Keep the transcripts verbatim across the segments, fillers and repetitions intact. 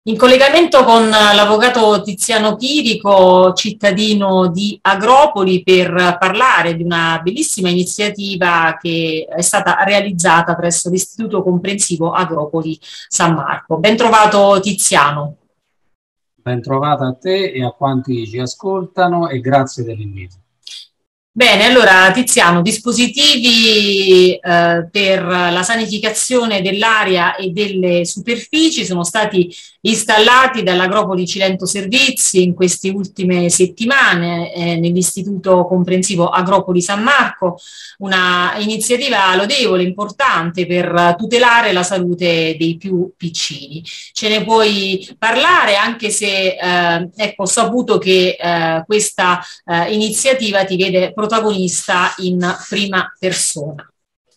In collegamento con l'avvocato Tiziano Chirico, cittadino di Agropoli, per parlare di una bellissima iniziativa che è stata realizzata presso l'Istituto Comprensivo Agropoli San Marco. Ben trovato Tiziano. Ben trovata a te e a quanti ci ascoltano e grazie dell'invito. Bene, allora Tiziano, dispositivi eh, per la sanificazione dell'aria e delle superfici sono stati installati dall'Agropoli Cilento Servizi in queste ultime settimane eh, nell'Istituto Comprensivo Agropoli San Marco, una iniziativa lodevole, importante per tutelare la salute dei più piccini. Ce ne puoi parlare, anche se eh, ecco, ho saputo che eh, questa eh, iniziativa ti vede protagonista in prima persona.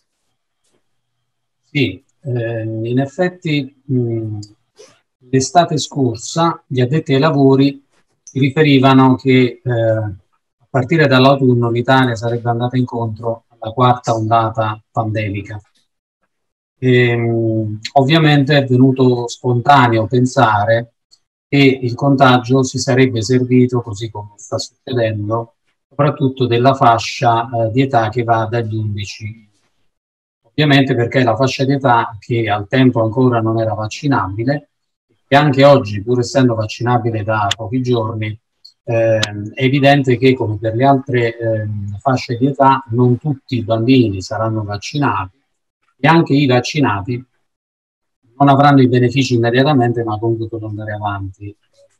Sì, eh, in effetti l'estate scorsa gli addetti ai lavori si riferivano che eh, a partire dall'autunno l'Italia sarebbe andata incontro alla quarta ondata pandemica. E, mh, ovviamente è venuto spontaneo pensare che il contagio si sarebbe servito, così come sta succedendo, soprattutto della fascia eh, di età che va dagli undici. Ovviamente perché la fascia di età che al tempo ancora non era vaccinabile e anche oggi, pur essendo vaccinabile da pochi giorni, eh, è evidente che, come per le altre eh, fasce di età, non tutti i bambini saranno vaccinati e anche i vaccinati non avranno i benefici immediatamente, ma comunque per andare avanti.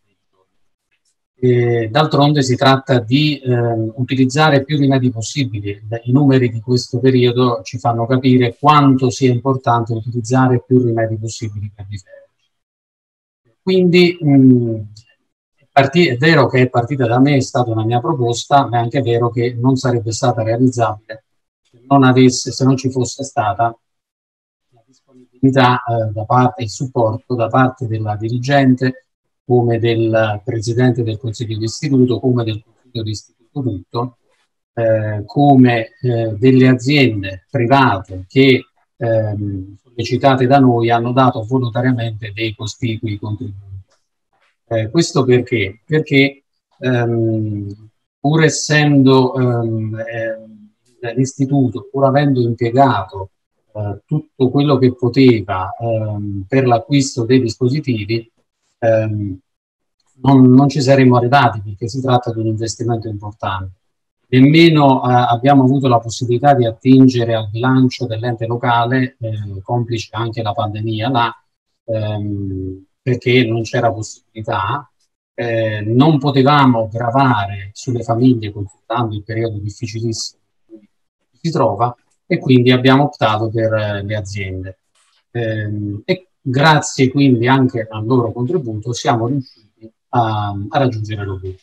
D'altronde si tratta di eh, utilizzare più rimedi possibili. I numeri di questo periodo ci fanno capire quanto sia importante utilizzare più rimedi possibili per difenderci. Quindi mh, è vero che è partita da me, è stata una mia proposta, ma è anche vero che non sarebbe stata realizzabile se non, avesse, se non ci fosse stata la disponibilità eh, da parte, il supporto da parte della dirigente, come del Presidente del Consiglio di Istituto, come del Consiglio di Istituto tutto, eh, come eh, delle aziende private che, ehm, sollecitate da noi, hanno dato volontariamente dei cospicui contributi. Eh, questo perché? Perché ehm, pur essendo ehm, eh, l'istituto, pur avendo impiegato eh, tutto quello che poteva ehm, per l'acquisto dei dispositivi, ehm, non, non ci saremmo arrivati, perché si tratta di un investimento importante. Nemmeno eh, abbiamo avuto la possibilità di attingere al bilancio dell'ente locale, eh, complice anche la pandemia là, ehm, perché non c'era possibilità, eh, non potevamo gravare sulle famiglie considerando il periodo difficilissimo in cui si trova, e quindi abbiamo optato per eh, le aziende. Eh, e grazie quindi anche al loro contributo siamo riusciti a, a raggiungere l'obiettivo.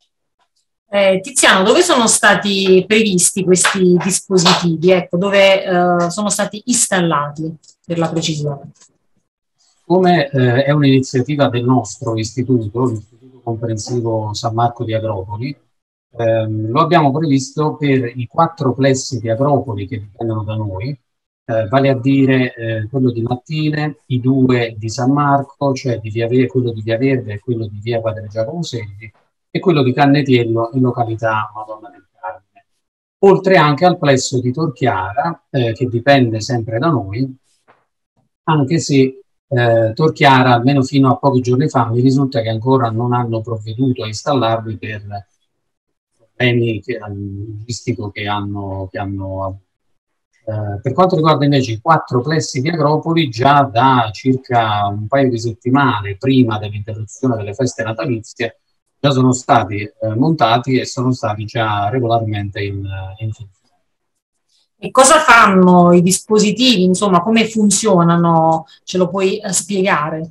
Eh, Tiziano, dove sono stati previsti questi dispositivi? Ecco, dove eh, sono stati installati, per la precisione? Come eh, è un'iniziativa del nostro istituto, l'Istituto Comprensivo San Marco di Agropoli, ehm, lo abbiamo previsto per i quattro plessi di Agropoli che dipendono da noi, eh, vale a dire eh, quello di Mattine, i due di San Marco, cioè di via Ver- quello di Via Verde e quello di Via Padre Giacomo Selli, e quello di Cannetiello in località Madonna del Carmine. Oltre anche al plesso di Torchiara, eh, che dipende sempre da noi, anche se eh, Torchiara, almeno fino a pochi giorni fa, mi risulta che ancora non hanno provveduto a installarli per problemi logistici che hanno, che hanno avuto. Eh, per quanto riguarda invece i quattro plessi di Agropoli, già da circa un paio di settimane prima dell'interruzione delle feste natalizie, già sono stati eh, montati e sono stati già regolarmente in, in funzione. E cosa fanno i dispositivi? Insomma, come funzionano? Ce lo puoi eh, spiegare?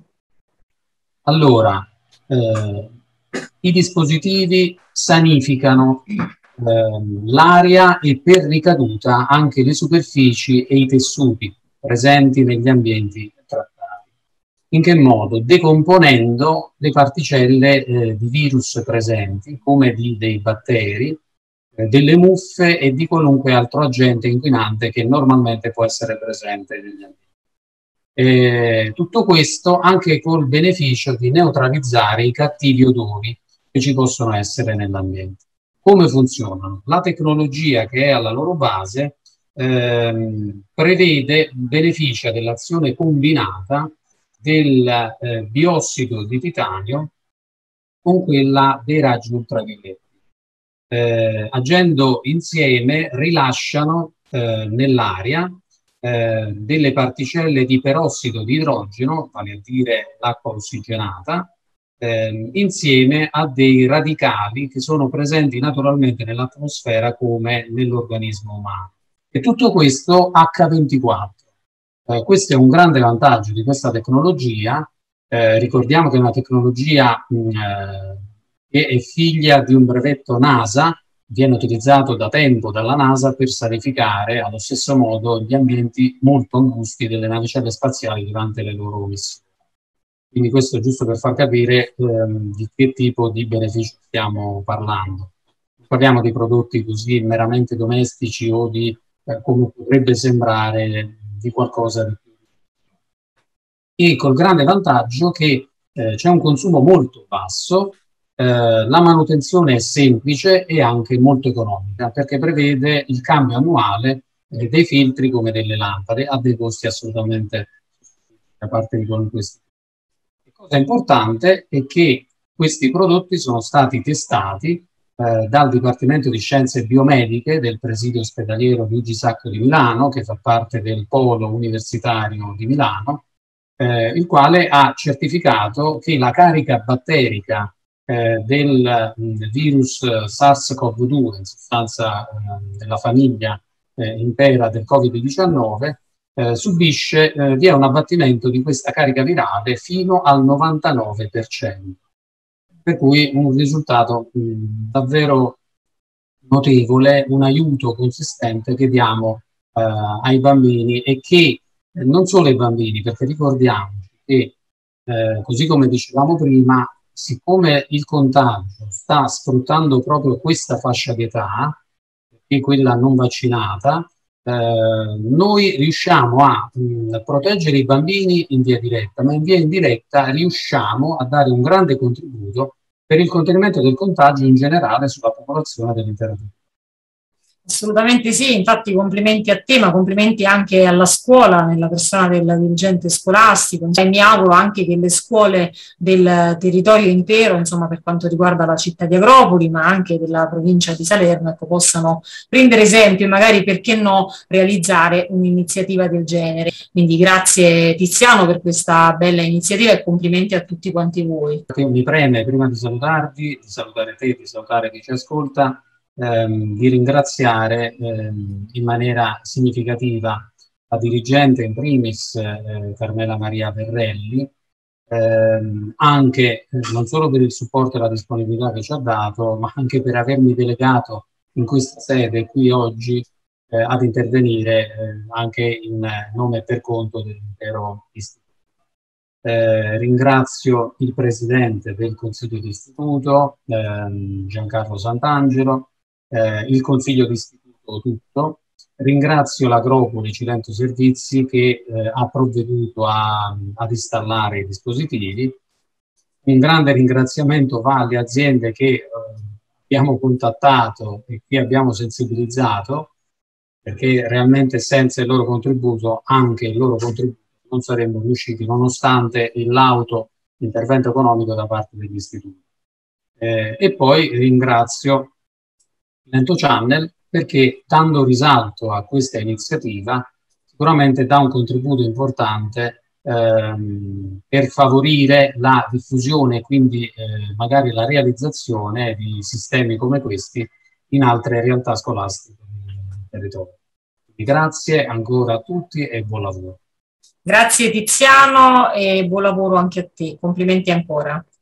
Allora, eh, i dispositivi sanificano eh, l'aria e per ricaduta anche le superfici e i tessuti presenti negli ambienti trattati. In che modo? Decomponendo le particelle eh, di virus presenti, come di, dei batteri, eh, delle muffe e di qualunque altro agente inquinante che normalmente può essere presente negli ambienti. Eh, tutto questo anche col beneficio di neutralizzare i cattivi odori che ci possono essere nell'ambiente. Come funzionano? La tecnologia che è alla loro base ehm, prevede, beneficia dell'azione combinata del eh, biossido di titanio con quella dei raggi ultravioletti. Eh, agendo insieme rilasciano eh, nell'aria eh, delle particelle di perossido di idrogeno, vale a dire l'acqua ossigenata, eh, insieme a dei radicali che sono presenti naturalmente nell'atmosfera come nell'organismo umano. E tutto questo acca ventiquattro. Eh, questo è un grande vantaggio di questa tecnologia. Eh, ricordiamo che è una tecnologia mh, eh, che è figlia di un brevetto NASA, viene utilizzato da tempo dalla NASA per sanificare allo stesso modo gli ambienti molto angusti delle navicelle spaziali durante le loro missioni. Quindi questo è giusto per far capire ehm, di che tipo di beneficio stiamo parlando. Non parliamo di prodotti così meramente domestici o di, eh, come potrebbe sembrare, di qualcosa di più. E col grande vantaggio che eh, c'è un consumo molto basso, eh, la manutenzione è semplice e anche molto economica, perché prevede il cambio annuale eh, dei filtri come delle lampade a dei costi assolutamente da parte di qualunque tipo. La cosa importante è che questi prodotti sono stati testati eh, dal Dipartimento di Scienze Biomediche del Presidio Ospedaliero Luigi Sacco di Milano, che fa parte del Polo Universitario di Milano, eh, il quale ha certificato che la carica batterica eh, del mh, virus SARS-CoV due, in sostanza eh, della famiglia eh, intera del Covid diciannove, Eh, subisce, eh, vi è un abbattimento di questa carica virale fino al novantanove per cento, per cui un risultato mh, davvero notevole, un aiuto consistente che diamo eh, ai bambini e che eh, non solo ai bambini, perché ricordiamoci che eh, così come dicevamo prima, siccome il contagio sta sfruttando proprio questa fascia di età, e quella non vaccinata, eh, noi riusciamo a mh, proteggere i bambini in via diretta, ma in via indiretta riusciamo a dare un grande contributo per il contenimento del contagio in generale sulla popolazione dell'intera popolazione. Assolutamente sì, infatti complimenti a te, ma complimenti anche alla scuola, nella persona del dirigente scolastico, e mi auguro anche che le scuole del territorio intero, insomma per quanto riguarda la città di Agropoli, ma anche della provincia di Salerno, ecco, possano prendere esempio e magari, perché no, realizzare un'iniziativa del genere. Quindi grazie Tiziano per questa bella iniziativa e complimenti a tutti quanti voi. Mi preme, prima di salutarvi, di salutare te, di salutare chi ci ascolta, Ehm, di ringraziare ehm, in maniera significativa la dirigente in primis eh, Carmela Maria Verrelli, ehm, anche eh, non solo per il supporto e la disponibilità che ci ha dato, ma anche per avermi delegato in questa sede qui oggi eh, ad intervenire eh, anche in nome e per conto dell'intero istituto. Eh, ringrazio il presidente del Consiglio d'Istituto, ehm, Giancarlo Sant'Angelo, eh, il Consiglio d'Istituto tutto. Ringrazio l'Agropoli Cilento Servizi che eh, ha provveduto a, ad installare i dispositivi. Un grande ringraziamento va alle aziende che eh, abbiamo contattato e che abbiamo sensibilizzato, perché realmente senza il loro contributo, anche il loro contributo, non saremmo riusciti, nonostante il lauto intervento economico da parte degli istituti. Eh, e poi ringrazio Lento Channel perché, dando risalto a questa iniziativa, sicuramente dà un contributo importante ehm, per favorire la diffusione e quindi eh, magari la realizzazione di sistemi come questi in altre realtà scolastiche del territorio. Quindi grazie ancora a tutti e buon lavoro. Grazie Tiziano e buon lavoro anche a te, complimenti ancora.